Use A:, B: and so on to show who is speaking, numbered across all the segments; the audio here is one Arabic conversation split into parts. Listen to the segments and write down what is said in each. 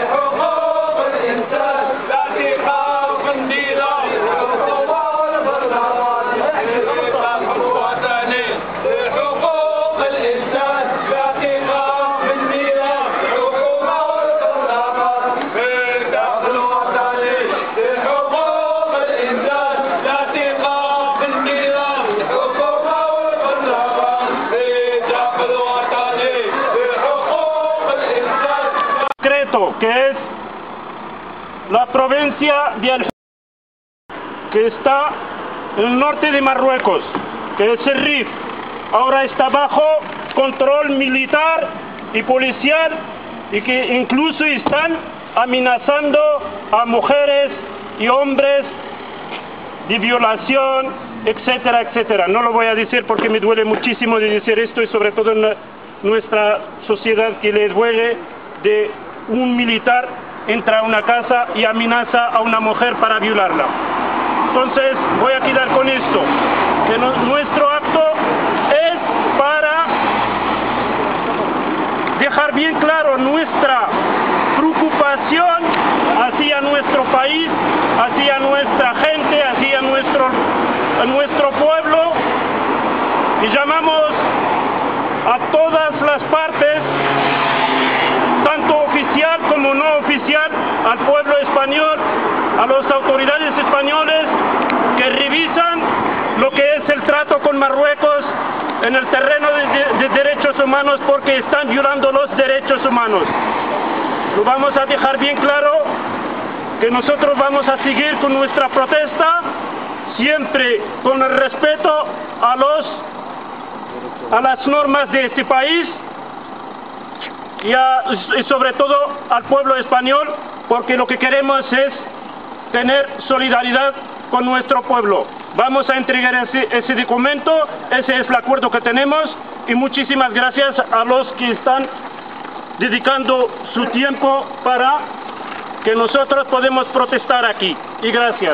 A: حقوق الإنسان التي خلق النظام الحكومة والبرلمان الوطني حقوق الإنسان التي خلق النظام الحكومة والبرلمان في الداخل الوطني حقوق الإنسان التي خلق النظام الحكومة والبرلمان في الداخل الوطني حقوق الإنسان.
B: Decreto que es la provincia de Al que está en el norte de Marruecos, que es el Rif, ahora está bajo control militar y policial y que incluso están amenazando a mujeres y hombres de violación, etcétera, etcétera. No lo voy a decir porque me duele muchísimo de decir esto y sobre todo en nuestra sociedad que le duele de un militar entra a una casa y amenaza a una mujer para violarla. Entonces voy a quedar con esto, que nuestro acto es para dejar bien claro nuestra preocupación hacia nuestro país, hacia nuestra gente, hacia nuestro pueblo, y llamamos a todas las partes, tanto oficial como no oficial, al pueblo español, a las autoridades españoles que revisan lo que es el trato con Marruecos en el terreno de derechos humanos, porque están violando los derechos humanos. Lo vamos a dejar bien claro que nosotros vamos a seguir con nuestra protesta, siempre con el respeto a las normas de este país y sobre todo al pueblo español, porque lo que queremos es tener solidaridad con nuestro pueblo. Vamos a entregar ese documento, ese es el acuerdo que tenemos, y muchísimas gracias a los que están dedicando su tiempo para que nosotros podamos protestar aquí. Y gracias.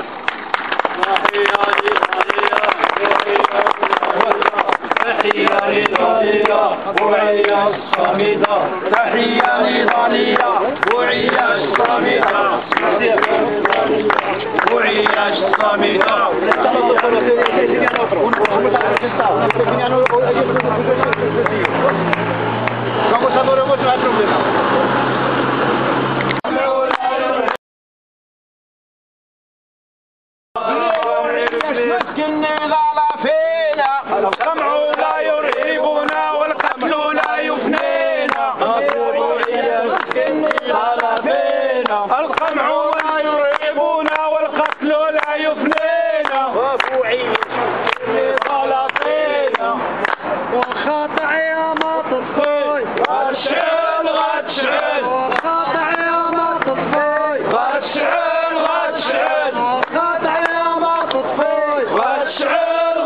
A: تحية نضالية وعيا الصامدة، تحية نضالية وعيا الصامدة، وعيا الصامدة. Vamos a ver mucho el problema. القمع لا يرهبنا والقتل لا يفنينا، القمع لا يرهبنا والقتل لا يفنينا، غلطينا والخاطع يا ما تطفي غتشعل غتشعل، والخاطع يا ما تطفي غتشعل غتشعل، والخاطع يا ما تطفي غتشعل.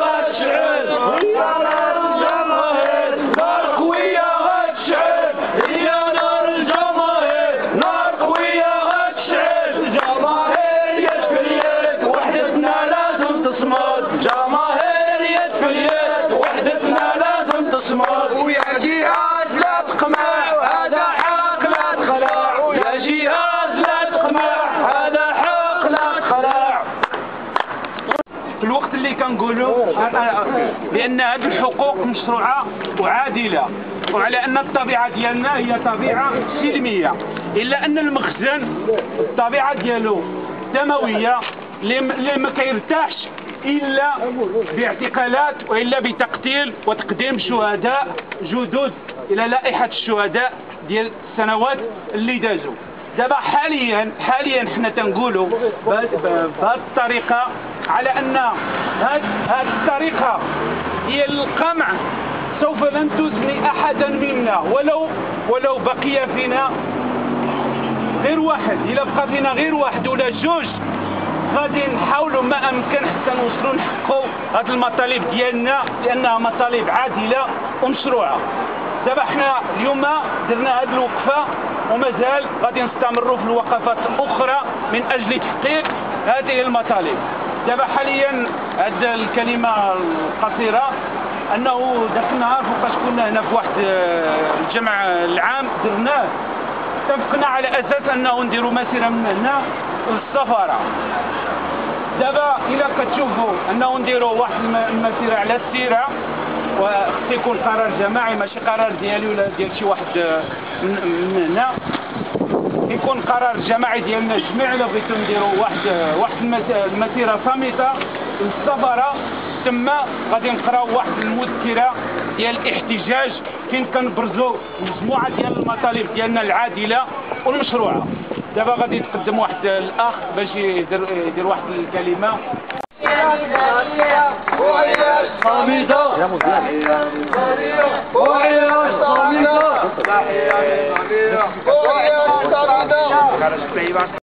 A: في الوقت اللي كنقولوا بأن هذه الحقوق مشروعة وعادلة، وعلى أن الطبيعة ديالنا هي طبيعة سلمية، إلا أن المخزن الطبيعة ديالو دموية اللي ما كيرتاحش إلا باعتقالات وإلا بتقتيل وتقديم شهداء جدد إلى لائحة الشهداء ديال السنوات اللي دازوا. دابا حاليا حنا تنقولوا بهذه الطريقه على ان هذه الطريقه ديال القمع سوف لن تثني احدا منا، ولو بقي فينا غير واحد، الا بقى فينا غير واحد ولا جوج غادي نحاولوا ما امكن حتى نوصلوا نحققوا هذه المطالب ديالنا، لانها مطالب عادله ومشروعه. دابا حنا اليوم درنا هذه الوقفه ومازال غادي نستمروا في الوقفات الاخرى من اجل تحقيق هذه المطالب. دابا حاليا هذه الكلمه القصيره انه ذاك النهار فوقاش كنا هنا في واحد الجمع العام درناه اتفقنا على اساس انه نديروا مسيره من هنا للسفاره. دابا الا كتشوفوا انه نديروا واحد المسيره على السيره، وخص يكون قرار جماعي ماشي قرار ديالي ولا ديال شي واحد من هنا، يكون قرار جماعي ديالنا جميع. الا بغيتو نديروا واحد المسيره صامته للسفاره، تما غادي نقراو واحد المذكره ديال الاحتجاج فين كنبرزوا مجموعه ديال المطالب ديالنا العادله والمشروعه. دابا غادي يتقدم واحد الاخ باش يدير واحد الكلمه.